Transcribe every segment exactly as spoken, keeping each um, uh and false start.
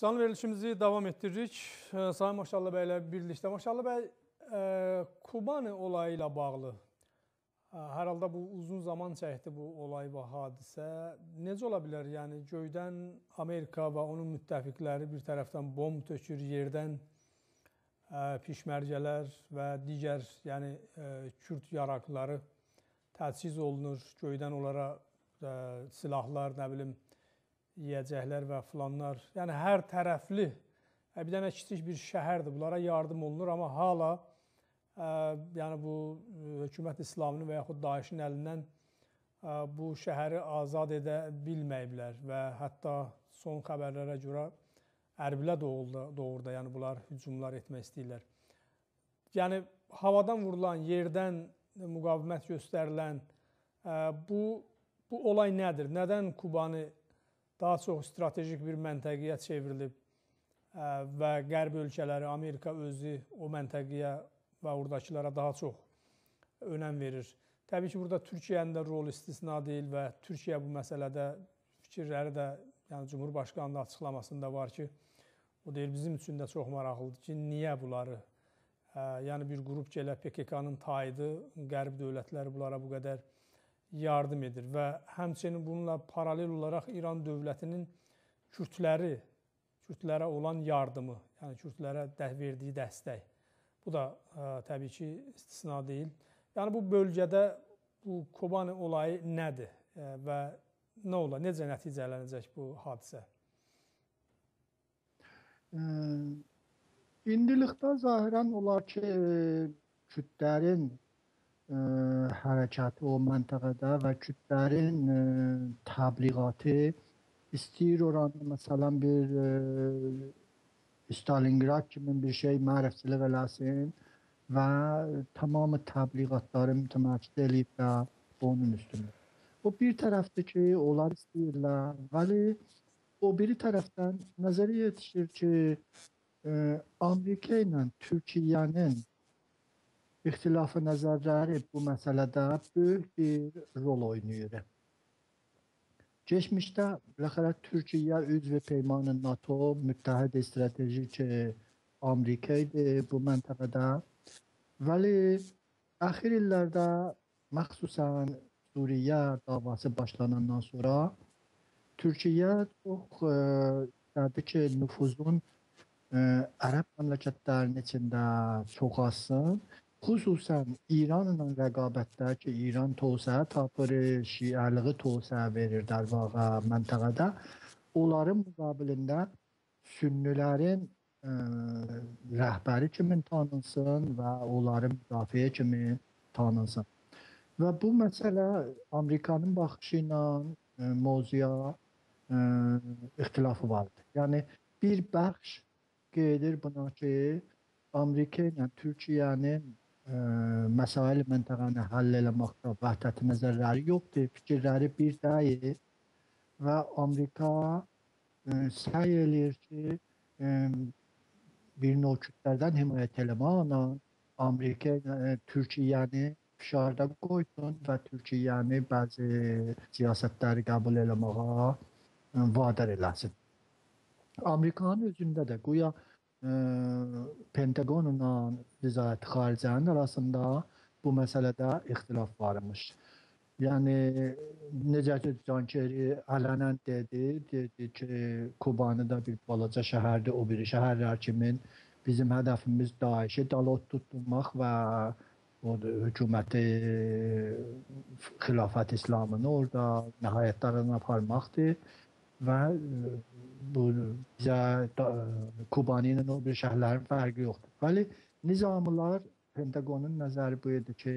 Canlı verilişimizi davam ettiririk. Sayın Maşallah Bey ile birlikte. Maşallah Bey, e, Kubani olayıyla bağlı. Hər halda bu uzun zaman çəkdi bu olay və hadisə. Necə ola bilər? Yəni göydən Amerika və onun müttəfiqləri bir tərəfdən bomb tökür, yerdən e, pişmərgələr və digər yəni e, Kürd yaraqları təchiz olunur. Göydən onlara e, silahlar, nə bilim, yiyəcəklər və filanlar. Yəni hər tərəfli e, bir dənə kiçik bir şəhərdir. Bunlara yardım olunur, amma hala e, yəni bu e, hökumət İslamının və yaxud Daişin əlindən e, bu şəhəri azad edə bilməyiblər və hətta son xəbərlərə görə Ərbilə doğulda, doğurda, yəni bunlar hücumlar etmək istəyirlər. Yəni havadan vurulan, yerdən müqavimət göstərilən e, bu, bu olay nədir? Nədən Kubani daha çox stratejik bir məntəqəyə çevrilib və qərb ölkələri, Amerika özü o məntəqəyə və oradakılara daha çox önəm verir. Təbii ki, burada Türkiyənin də rol istisna deyil və Türkiyə bu məsələdə fikirləri də, yəni Cumhurbaşqanının açıqlamasında var ki, o deyir, bizim üçün də çox maraqlıdır ki, niyə bunları, yəni bir qrup gələ P K K-nın tayıdı, qərb dövlətləri bunlara bu qədər yardım edir və həmçinin bununla paralel olaraq İran dövlətinin Kürdləri, Kürdlərə olan yardımı, yəni Kürdlərə verdiyi dəstək. Bu da ə, təbii ki, istisna deyil. Yəni bu bölgədə bu Kobani olayı nədir ə, və nə olar, necə nəticələnəcək bu hadisə? İndilikdə zahirən olar ki, Kürdlərin hərəkəti o məntəqədə və Kürdlərin e, təbliğatı istəyir oranı məsələn bir e, Stalingrad kimi bir şey mərifçilik eləsin və tamamı təbliğatları mütəmərkəz eləyib də onun üstündə. O bir tərəfdir ki, onlar istəyirlər, vəli o biri tərəfdən nəzərə yetişir ki, e, Amerika ilə Türkiyənin İxtilafı nəzərləri bu məsələdə böyük bir rol oynayır. Geçmişdə rəxərət Türkiyə üzv peymanı NATO müttəhid stratejik Amerika idi bu məntəqədə. Vəli əxir illərdə məxsusən Suriyə davası başlanandan sonra Türkiyə çox istədi ki, nüfuzun Ərəb məmləkətlərinin içində çoxalsın. Xüsusən İranla rəqabətdə ki, İran tosaya tapır, şiəliği tosaya verir der vaqa məntəqədə. Onların müqabilində sünnilərin ə, rəhbəri kimi tanınsın və onların müdafiə kimi tanınsın. Və bu məsələ Amerikanın baxışı ilə mövzuya ə, ixtilafı vardır. Yəni bir bəxş qeydir buna ki, Amerika ilə Türkiyənin ə, məsail məntəqəni həll eləməkdə vəhdəti nəzərləri yoxdur, fikirləri bir deyil və Amerika ə, səy eləyir ki, ə, bir növ Kürdlərdən himayət eləməklə Amerika ə, Türkiyəni fişarda qoysun və Türkiyəni bəzi siyasətləri qəbul eləməyə ə, vadar eləsin. Amerikanın özündə də qoya Pentagonla Vizarət Xaricənin arasında bu məsələdə ixtilaf varmış. Yəni, necə ki, John Kerry ələnən dedi, dedi ki, Kubani'də bir balaca şəhərdir, o biri şəhərlər kimin bizim hədəfimiz Daişi dalot tutmaq və o hökuməti xilafət İslamını orada nəhayətlərine aparmaqdır. Və bu bizə Kubani ilə o bir şəhərlərin fərqi yoxdur. Bəli, nizamlar Pentagonun nəzəri bu idi ki,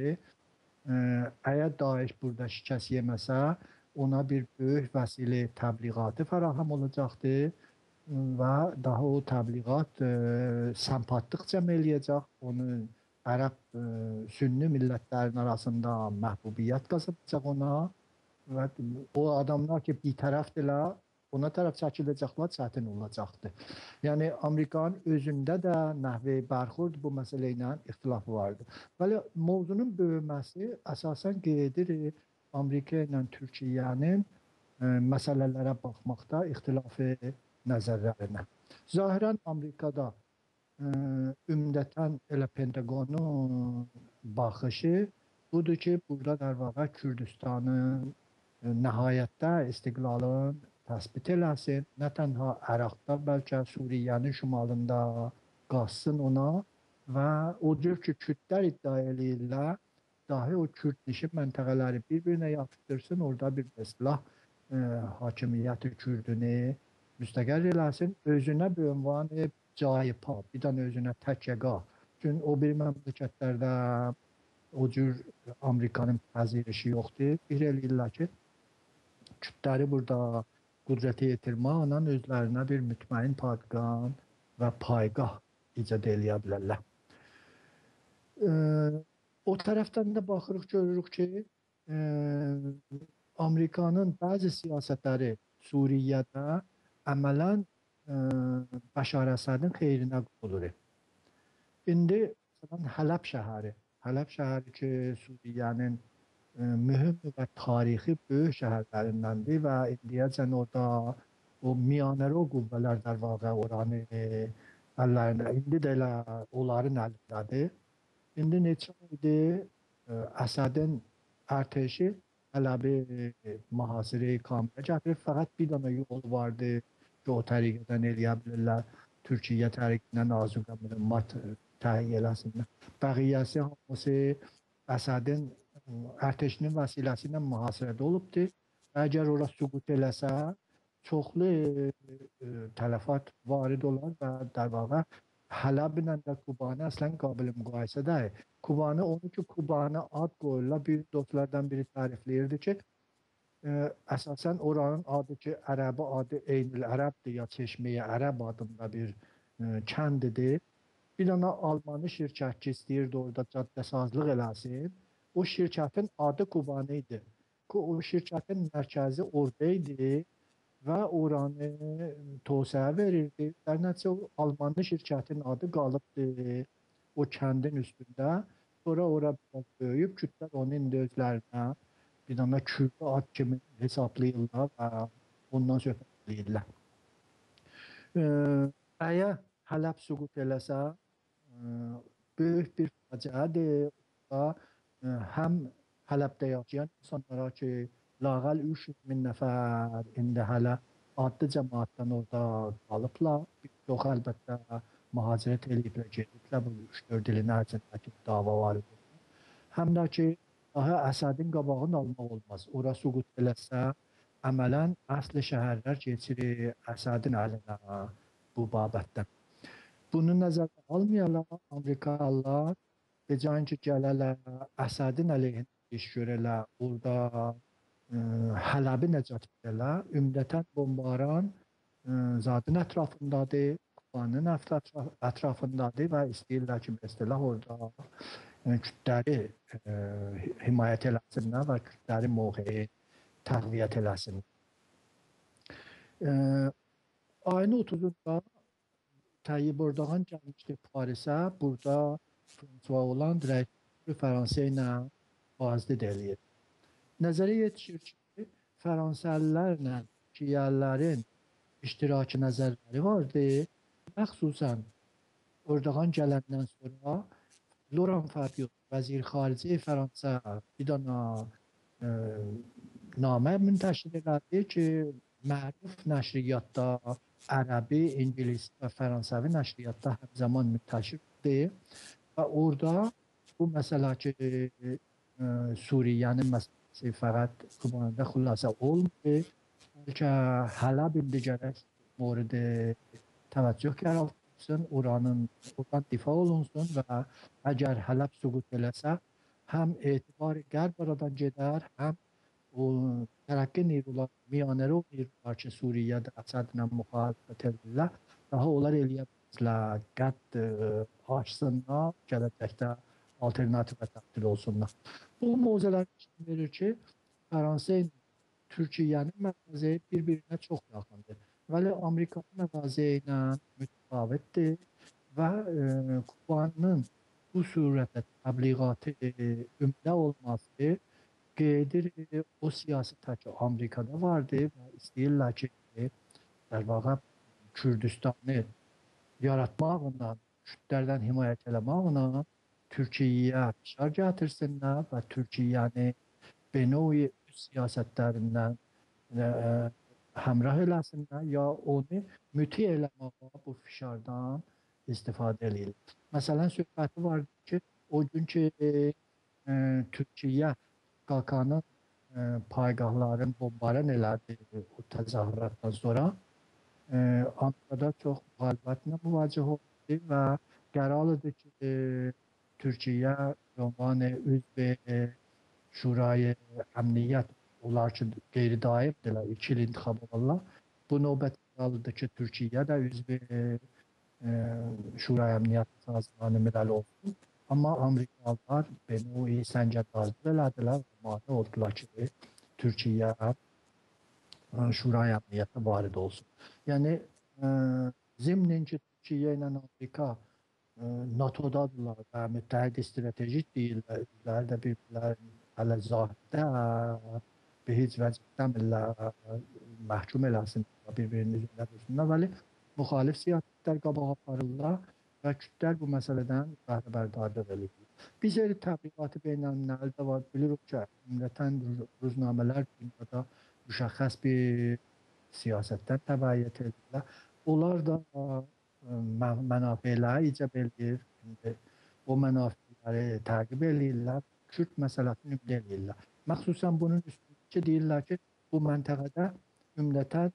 əgər Daesh burada şikəst yeməsə, ona bir böyük vəsilə təbliğatı fərahəm olacaqdır və daha o təbliğat səmpatlıq cəm eləyəcək, onu Ərəb sünni millətlərin arasında məhbubiyyət qazanacaq ona və o adamlar ki, bir tərəfdirlər, ona tərəf çəkiləcəklər çətin olacaqdır. Yəni, Amerikanın özündə də nəhvi bərxurd bu məsələ ilə ixtilafı vardır. Bəli, mövzunun böyüməsi əsasən qeydir Amerika ilə Türkiyənin məsələlərə baxmaqda ixtilafı nəzərlərinə. Zahirən Amerikada ə, ümumətən elə Pentaqonun baxışı budur ki, burada dar vaqa Kürdistanın ə, nəhayətdə istiqlalın təsbit eləsin. Nə tənha Əraqda, bəlkə Suriyyənin şimalında qalsın ona və o cür ki, Kürdlər iddia eləyirlər, dahi o Kürdləşib məntəqələri bir-birinə yapışdırsın, orada bir islah e, hakimiyyəti Kürdünü müstəqər eləsin, özünə bir ünvan cayı pa, bir dənə özünə təkəqa. Çünki o bir məmləkətlərdə o cür Amerikanın pəzirişi yoxdur. Bir eləyirlər ki, Kürdləri burada qüdrəti yetirməklə özlərinə bir mütməyin padqan və paygah icad eləyə bilərlər. E, O tərəfdən də baxırıq, görürük ki, e, Amerikanın bəzi siyasətləri Suriyyədə əmələn e, Bəşar Əsədin xeyrinə olur. İndi məsələn Hələb şəhəri, Hələb şəhəri ki, Suriyyənin e, mühüm və tarixi böyük şəhərlərindəndir və indiyəcən orada o miyanəro qüvvələr dar vaqa oranı e, əllərində, indi də elə onların əlindədir. İndi neçə aydır Əsədin ərtəşi Hələbi mühasirəyə kamilə gətirir. Fəqət bir dənə yol vardı ki, o təriqədən eləyə bilirlər. Türkiyə təriqindən azuqə mühümmat təhiyyə eləsinlər. Bəqiyyəsi hamısı Əsədin ərtəşinin vəsiləsi ilə mühasirədə olubdur. Əgər ora süqut eləsə, çoxlu tələfat varid olar və dar vaqa Hələblə də Kubanı əslən qabil müqayisə deyil. Kubanı, onu ki, Kubanı ad qoyurlar. Bir dostlardan biri tərifləyirdi ki, ə, əsasən oranın adı ki, Ərəbi adı Eynül Ərəbdir ya Çeşməyə Ərəb adında bir ə, kəndidir. Bir dənə Almanı şirkət ki, istəyirdi orada caddəsizlik eləsin. O şirkətin adı Kubanı idi. O şirkətin mərkəzi oradaydı və oranı tosaya verirdi. در nəticə o Almanlı şirkətin adı qalıbdı o kəndin üstündə. Sonra ora biraz böyüyüb, Kürdlər onu indi özlərinə bir dənə Kürdü ad kimi hesablayırlar və ondan söhbət edirlər. Əgər Hələb süqut eləsə, böyük bir faciədir. Həm Hələbdə yaşayan insanlara ki, lağəl üç yüz min nəfər indi hələ adlı cəmaatdan orada qalıblar. Bir çox əlbəttə mühacirət eləyiblər, gediblər bu üç dörd ilin ərzindəki dava var. Həm də ki, daha Əsədin qabağını almaq olmaz. Ora süqut eləsə, əmələn əsli şəhərlər keçirir Əsədin əlinə bu babətdən. Bunu nəzərdə almayarlar, Amerikalılar, becən ki, gələrlər Əsədin əleyhinə iş görərlər, orada Hələbi nəcat edərlər. Ümumətən bombaran zadın ətrafındadır, Kubanın ətrafındadır və istəyirlər ki, məsələ orada Kürdləri himayət eləsinlər və Kürdləri mövqeyi təqviyyət eləsinlər. Ayın otuzunda Tayyip Erdoğan gəlmişdi Parisə, burada François Hollande rəisi Fransa ilə vazid eləyir. Nəzərə yetişir ki, Fransəlilərlə Şiəlilərin iştirakı nəzərləri vardı. Məxsusən Erdoğan gələndən sonra Laurent Fabius, vəzir xarici Fransa, bir dənə e, namə müntəşir elədi ki, məruf nəşriyyatda ərəbi, ingilis və fransəvi nəşriyyatda hər zaman müntəşirdir. Və orada bu məsələ ki, e, Suriyyənin məsələsi fəqət Kubanında xülasə olmur. Bəlkə Hələb indi gərək mورد təvəccüh yaratılsın, oranın oradan difa olunsun və əgər Hələb süqut eləsə, həm etibar qərb oradan gedər, həm o tərəqqi neyrular, miyanəri o neyrular ki, Suriyyədə Əsədlə müxalifət edirlər, daha onlar eləyə bilirlər, qədd açsınlar, gələcəkdə alternativə təbdil olsunlar. Bu mövzular verir ki, Fransa Türkiyənin məqazəyi bir-birinə çox yaxındır. Vəli Amerikanın məqazəyi ilə mütəfavitdir və e, Kubanın bu surətdə təbliğatı ümdə olması qeydir o siyasətə ki, Amerikada vardır və istəyirlər ki, der vaqa Kürdistanı yaratmaqla, Kürtlərdən himayət eləmaqla Türkiyəyə fişar gətirsinlər və Türkiyəni benovi siyasətlərindən e, həmrah eləsinlər, ya onu müti eləməyə bu fişardan istifadə edirlər. Məsələn, söhbəti var ki, o gün ki, e, Türkiyə K K-nın e, paygahların bombarın elədi o təzahüratdan sonra e, Ankara'da çox müxalifətlə müvaciə oldu və qərar aldı ki, e, Türkiyə ünvanı üzv e, Şurayı Əmniyyət, onlar ki qeyri-daimdirlər, iki il intikhab olurlar. Bu növbət aldı ki, Türkiyə də üzv e, Şurayı Əmniyyət Sazmanı Milal olsun. Amma Amerikalılar beni səngərdazlıq elədilər, mani oldular ki, Türkiyə Şurayı Əmniyyətə varid olsun. Yəni, e, zimnin ki, Türkiyə ilə Amerika e, NATO'dadırlar və müttəhid stratejik deyirlər, üzləri də bir-birlərin hələ zahirdə bir heç vəziyyətləmirlər, məhkum eləsin, bir-birinin üzrlə dursunlar, vəli müxalif siyasətlər qabağa aparırlar və Kürtlər bu məsələdən bəhrəbərdarlıq edir. Biz elə təbliğatı beynəlmiləli də var, bilirik ki, ümumətən ruznamələr dünyada müşəxəs bir siyasətdən təbəyyət edirlər. Onlar da mənafeləri icab edir, o mənafeləri təqib edirlər, Kürt məsələsini ümdə edirlər. Məxsusən bunun üstündə deyirlər ki, bu məntəqədə ümumətən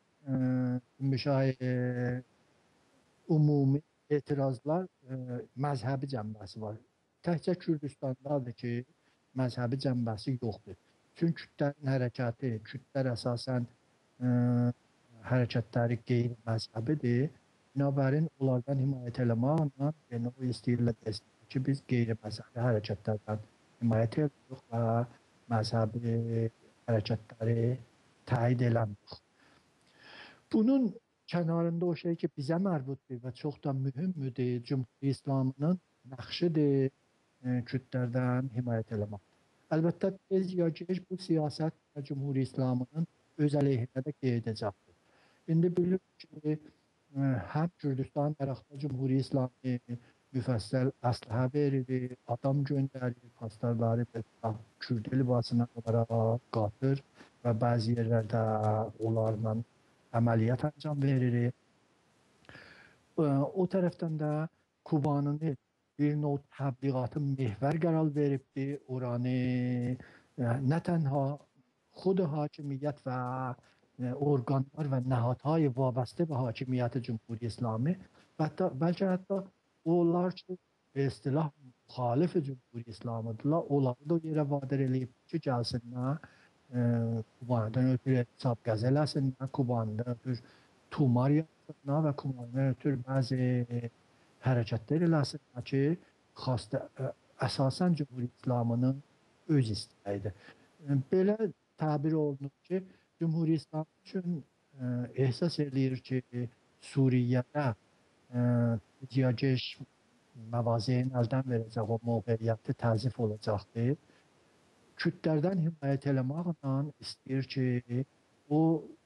müşahidə ümumi etirazlar e, məzhəbi cənbəsi var. Təkcə Kürdistandadır ki, məzhəbi cənbəsi yoxdur. Çünki Kürtlərin hərəkəti, Kürtlər əsasən e, hərəkətləri qeyri-məzhəbidir. Binabərin onlardan himayət eləməklə yəni, o istəyirlər desin ki, biz qeyri-məzhəbi hərəkətlərdən himayət edirik və məzhəbi hərəkətləri təyid eləmirik. Bunun kənarında o şey ki, bizə mərbutdur və çox da mühümdür, Cümhuriyyət İslamının nəxşidir e, Kürtlərdən himayət eləmək. Əlbəttə, tez ya gec bu siyasət və Cümhuriyyət İslamının öz əleyhinə də qeydəcəkdir. İndi bilirik ki, e, həm Kürdistan tərəfdə Cümhuriyyət İslamı müfəssəl əsləhə verir, adam göndərir, pastarları Kürd libasına olaraq qatır və bəzi yerlərdə onlarla əməliyyat əncam verir. O tərəfdən də Kubanın bir növ təbliğatı mehvər qərar veribdir. Oranı nə tənha xud hakimiyyət və orqanlar və nəhadهای vabəstə və hakimiyyəti Cümhuriyyət İslamı və hətta, bəlkə hətta onlar ki, istilah müxalif Cümhuriyyət İslamıdırlar, onları da o yerə vadir eləyib ki, gəlsinlər, Kubandan ötürü hesab qəzəl eləsinlər, Kubandan ötürü tumar yapsınlar və Kubandan ötürü bəzi hərəkətlər eləsinlər ki, xastə, əsasən Cümhuriyyət İslamının öz istəyidir. Belə təbir olunur ki, Cümhuriyyət İslamı üçün ehsas eləyir ki, Suriyədə Diyageş məvaziyin əldən verəcək o mövqeyyəti təzif olacaqdır. Kürtlərdən himayət eləməklə istəyir ki, o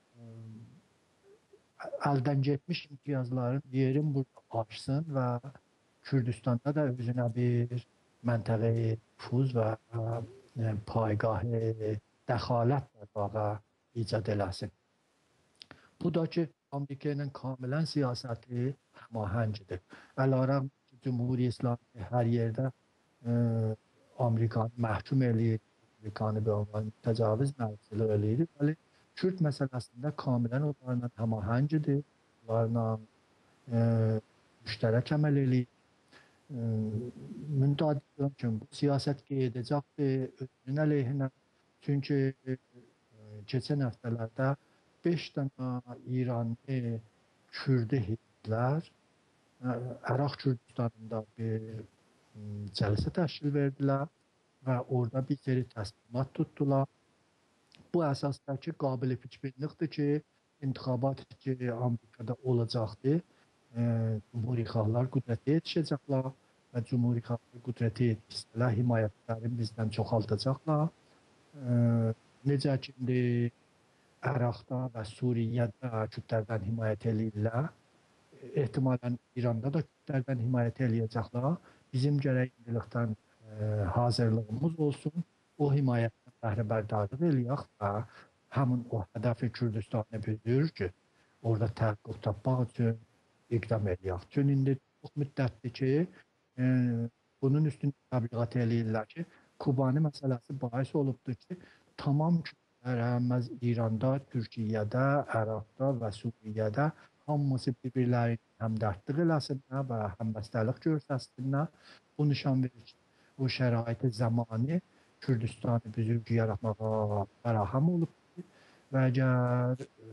əldən getmiş imtiyazların yerin burada açsın və Kürdistanda da özünə bir məntəqəyi nüfuz və paygahı dəxalət bağa icad eləsin. Bu da ki, Amerika ilə kamilən siyasəti həmahəngdir. Əlarəm Cümhuriyyət İslamı hər yerdə e, Amerikanı məhkum eləyir, Amerikanı bir təcavüz mərcili eləyir. Bəli, Kürt məsələsində kamilən onlarla həmahəngdir, onlarla e, müştərək əməl eləyir. E, Müntəd edirəm ki, bu siyasət qeydəcəkdir özünün əleyhinə. Çünki e, keçən həftələrdə beş dənə İranlı Kürdü hizblər Əraq Kürdistanında bir cəlsə təşkil verdilər və orada bir seri təslimat tutdular. Bu əsasdakı qabili fikirlikdir ki, intixabat ki, Amerikada olacaqdır. Cumhuri xalqlar qüdrətə yetişəcəklər və Cumhuri xalqlar qüdrətə yetişsələr himayətlərini bizdən çoxaltacaqlar. Necə ki, indi Əraqda və Suriyədə Kürtlərdən himayət edirlər. ehtimalən İranda da Kürtlərdən himayət eləyəcəklər. Bizim gərək indilikdən e, hazırlığımız olsun. O himayətdən bəhrəbərdarlıq eləyək və həmin o hədəfi Kürdistanı büdür ki, orada təhqiq tapmaq üçün iqdam eləyək. Çünki indi çox müddətdir ki, e, bunun üstündə təbliğat eləyirlər ki, Kubani məsələsi bahis olubdur ki, tamam Kürtlər həm İranda, Türkiyədə, Əraqda və Suriyədə hamısı bir-birləri həmdərdlik eləsinlər və həmbəstəlik göstərsinlər. Bu nişan verir ki, bu şəraiti zamanı Kürdistanı büzürgü yaratmağa fərahəm olub və əgər e,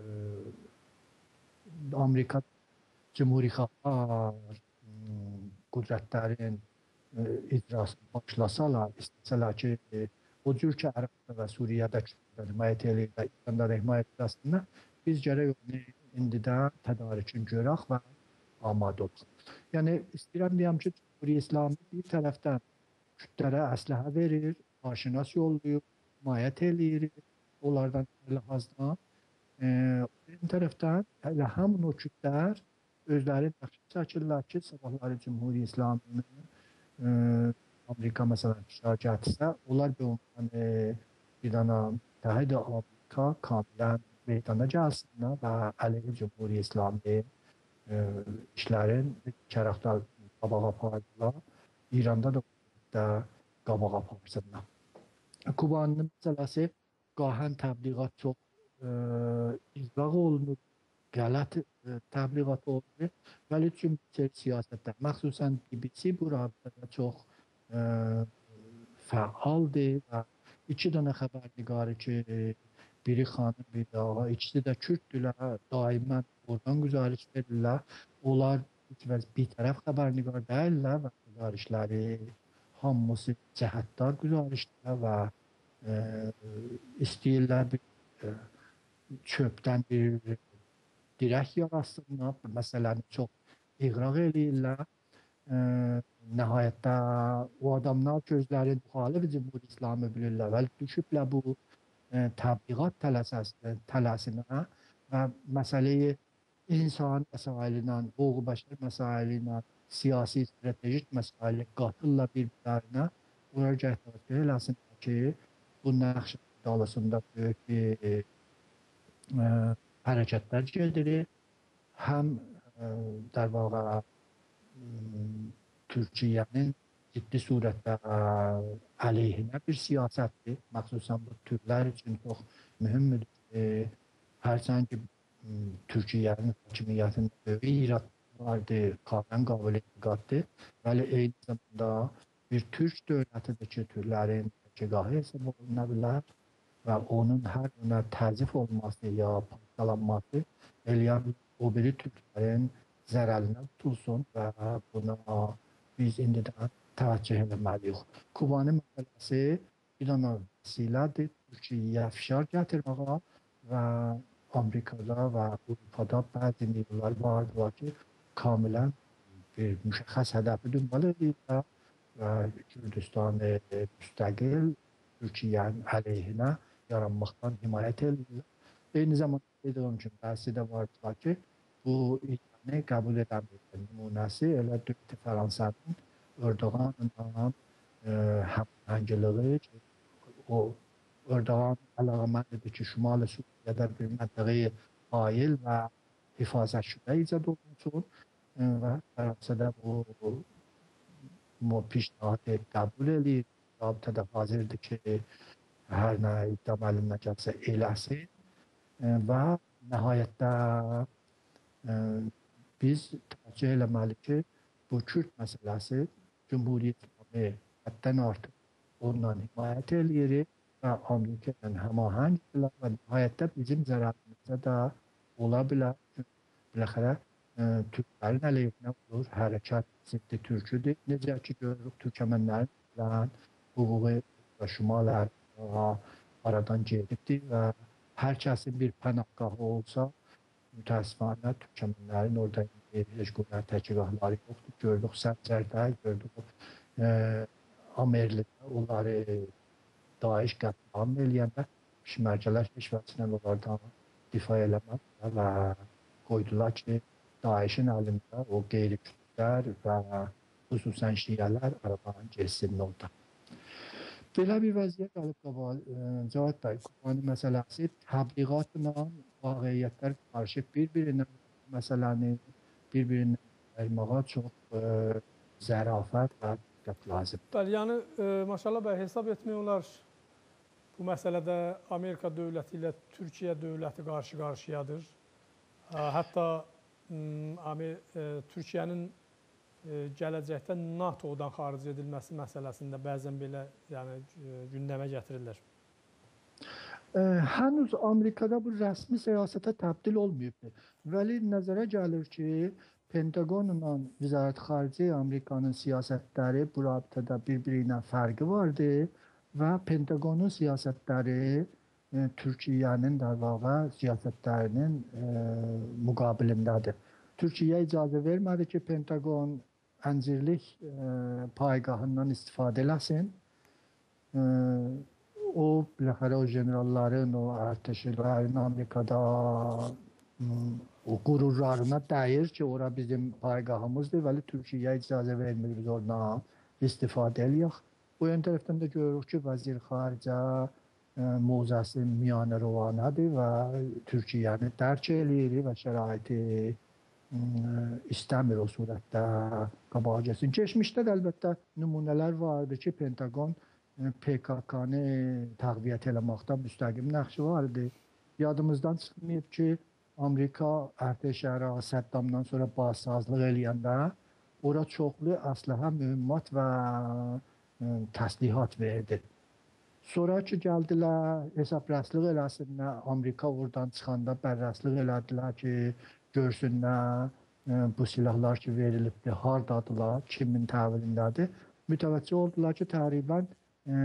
Amerika Cumhuri Xalqlar qüdrətlərin e, icrasını başlasalar, istəsələr ki, e, o cür ki, Ərəbdə və Suriyədə Kürtlər himayət eləyir və İranda da himayət eləsinlər, biz gərək onu indidən tədarükünü görək və amadə olaq. Yəni, istəyirəm deyəm ki, Cumhuri İslami bir tərəfdən Kürtlərə əsləhə verir, aşinas yollayır, himayət eləyir, onlardan ləhazdan. E, bir tərəfdən elə həmin o Kürtlər özləri yaxşı çəkirlər ki, sabahları Cumhuri İslaminin e, Amerika məsələn iştirak etsə, onlar bir ondan e, bir dana Müttəhid Amerika kamilən meydana gəlsinlər və əleyhi Cumhuri İslami e, işlərin kərəxtər qabağa apardılar. İranda da, da qabağa aparsınlar. Kubanın məsələsi qahən təbliğat çox e, izlaq olunur, qələt e, təbliğat olunur. Vəli üçün siyasətdə, məxsusən B B C bu rabitədə çox e, fəaldır və iki dənə xəbərnigarı ki, biri xanım, biri ağa, ikisi də Kürtdülər, daimən oradan güzariş verirlər. Onlar bir tərəf xəbərnigar deyirlər və güzarişləri hamısı cəhətdar güzarişlər və e, istəyirlər bir e, çöpdən bir dirək yaratsınlar, məsələni çox iqraq eləyirlər. E, nəhayətdə o adamlar gözləri müxalif Cumhur İslamı bilirlər və düşüblər bu e, təbliğat tələsinə və məsələyi insan məsailinə, hüquq bəşər məsailinə, siyasi, stratejik məsailə qatırlar bir-birlərinə. Bunlar gətirək eləsinlər ki, bu nəqş dalısında böyük bir e, e, hərəkətlər gedir. Həm e, der vaqa Türkiyənin ciddi surətdə əleyhinə bir siyasətdir. Məxsusən bu türklər üçün çox mühümdür. E, hərçənd ki, Türkiyənin hakimiyyətində böyük irad vardır, qanun qabiliyyəti, bəli eyni zamanda bir türk dövlətidir ki, türklərin çegahı hesab oluna bilər və onun hər günə təzif olması ya parçalanması eləyən o biri türklərin zərərinə tutulsun və buna biz indidən təvəccüh eləməliyik. Kubani məsələsi bir dənə vəsilədir, Türkiyəyə fişar gətirməyə və Amerikada və Avropada bəzi nüvələr vardır ki, kamilən bir müşəxəs hədəfi dönməli edirlər və Kürdistanı müstəqil Türkiyənin əleyhinə yaranmaqdan himayət edirlər. Eyni zamanda dediyim kimi bəhsi də vardır ki, bu İranı qəbul edən bir nümunəsi elə dövləti Fransanın Erdoğanla həmhəngiliyi ki, o Erdoğan əlaqəməndidir ki, Şimali Suriyədə bir məntəqəyə ail və hifazət şübhə icad olunsun və Fransada bu, bu pişnahatı qəbul edir. Rabitədə hazırdır ki, hər nə iddiam əlindən gəlsə eləsin və nəhayətdə biz təvəccüh eləməli ki, bu Kürd məsələsi Cumhuriyyət İslami həddən artıq ondan himayət eləyir və Amerika ilə həmahəngdirlər və nəhayətdə bizim zərərimizdə də ola bilər. Biləxərə Türklərin əleyhinə olur, hərəkat ziddi türküdür. Necə ki, görürük, türkəmənlərin hüququ və şimal aradan gedibdir və hər kəsin bir pənahgahı olsa, mütəəssifanə türkəmənlərin orada heç qədər təkirahları yoxdur. Gördük Səncərdə, gördük Amerlidə, onları Daesh qətlam eləyəndə pişmərgələr heç vəçlə onlardan difa eləməz və qoydular ki, DAEŞ'in əlində o qeyri-kürdlər və xüsusən şiələr aradan geçsin orada. Belə bir vəziyyət alıb qabağa Cavad bəy, Kubani məsələsi təbliğatla vaqiyyətlər qarşı bir-birinə məsələni bir-birinə yaymağa çox e, zərafət və diqqət lazım. Bəli, yəni e, maşallah bəy hesab etmək olar bu məsələdə Amerika dövləti ilə Türkiyə dövləti qarşı-qarşıyadır. Hətta e, Türkiyənin e, gələcəkdə NATO'dan xaric edilməsi məsələsində bəzən belə yəni, e, gündəmə gətirilir. E, henüz Amerika'da bu rəsmi siyasete təbdil olmayıbdır. Vəli nəzərə gəlir ki, Pentagonla Vizarət Xarici Amerikanın siyasətləri bu rabitədə bir-birinə fərqi vardır və Pentagonun siyasətləri e, Türkiyənin də vaqa siyasətlərinin e, müqabilindədir. Türkiyə icazə vermədi ki, Pentagon əncirlik e, paygahından istifadə eləsin. E, o, biləxərə o generalların, o ərtəşlərin Amerikada o qururlarına dəyir ki, ora bizim paygahımızdır, vəli Türkiyə icazə vermir biz oradan istifadə eləyək. O yön tərəfdən də görürük ki, vəzir xaricə e, muzəsi miyanə rovanədir və Türkiyəni dərk eləyir və şəraiti e, istəmir o surətdə qabağa gəlsin. Keçmişdə də əlbəttə nümunələr vardı ki, Pentagon P K K-nı təqviyyət eləməkdə müstəqim nəqşi vardı. Yadımızdan çıxmayıb ki, Amerika ərtəş ərağı Səddamdan sonra bazsazlıq eləyəndə ora çoxlu əsləhə, mühümmat və ə, təslihat verdi. Sonra ki, gəldilər, hesabrəslik eləsinlər, Amerika oradan çıxanda bərrəslik elədilər ki, görsünlər ə, bu silahlar ki, verilibdir, hardadılar, kimin təvilindədir. Mütəvəccüh oldular ki, təqribən ə,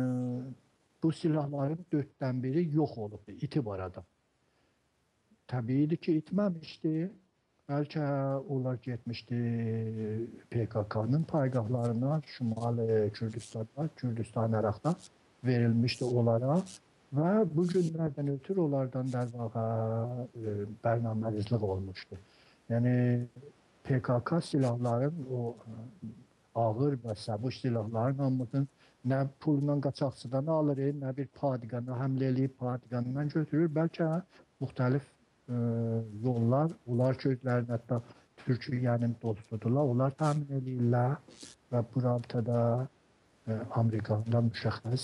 bu silahların dörddən biri yox olubdur, itib arada. Təbiidir ki, itməmişdi. Bəlkə onlar getmişdi P K K-nın paygahlarına, Şimali Kürdistanda, Kürdistan Əraqda verilmişdi onlara və bu günlərdən ötürü onlardan dərvaqa e, bərnamərizlik olmuşdu. Yəni P K K silahların, o ağır və səbuş silahların hamısını nə pulundan qaçaqçıdan alır, nə bir padiqana həmlə eləyib padiqanından götürür. Bəlkə müxtəlif yollar, onlar köklərini hətta Türkiyənin dostudurlar, onlar təmin edirlər və bu rabitədə Amerikanda müşəxəs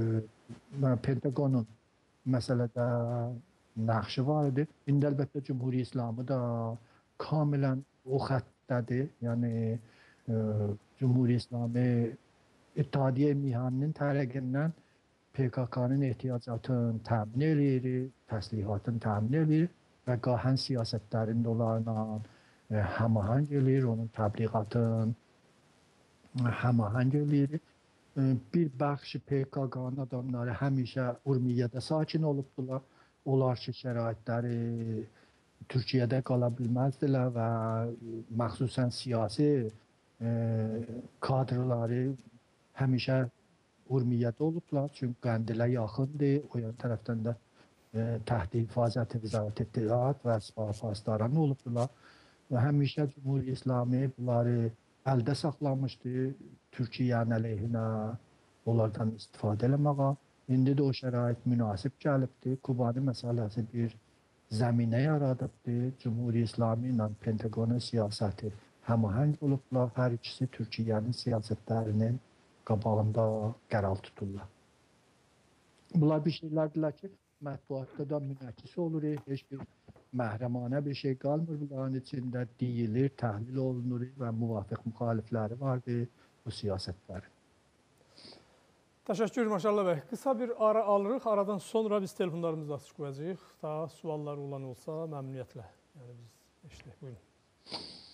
Pentagonun məsələdə nəqşi var idi. İndi əlbəttə Cumhuri İslamı da kamilən o xəttədir. Yəni Cumhuri İslamı İttihadiyyə Mihaninin tərəqindən P K K-nın ehtiyacatını təmin edir, təslihatını təmin edir və qahən siyasətlərində onlarla e, həmahəng edir, onun təbliğatını həmahəng edir. E, bir bəxşi P K K-nın adamları həmişə Urmiyyədə sakin olubdular. Onlar ki, şəraitləri Türkiyədə qala bilməzdilər və məxsusən siyasi e, kadrları həmişə Urmiyyədə olublar. Çünki Qəndilə yaxındır, o yan tərəfdən də Təhti Hifazət-i Vizarət İttihat və Sipah-Pasdaran olubdular. Və həmişə Cumhuri İslami bunları əldə saxlamışdı, Türkiyənin əleyhinə onlardan istifadə eləməyə. İndi də o şərait münasib gəlibdir. Kubani məsələsi bir zəminə yaradıbdır. Cumhuri İslami ilə Pentagonun siyasəti həmahəng olublar. Hər ikisi Türkiyənin siyasətlərinin qabağında qərar tuturlar. Bunlar bir şeylərdirlər ki, mətbuatda da münəkkis olur, heç bir məhrəmanə bir şey qalmır. Bunların içində deyilir, təhlil olunur və müvafiq müxalifləri vardır bu siyasətlərin. Təşəkkür maşallah bəy. Qısa bir ara alırıq. Aradan sonra biz telefonlarımızı açıq qoyacağıq. Daha suallar olan olsa məmnuniyyətlə. Yəni biz eşitdik. Buyurun.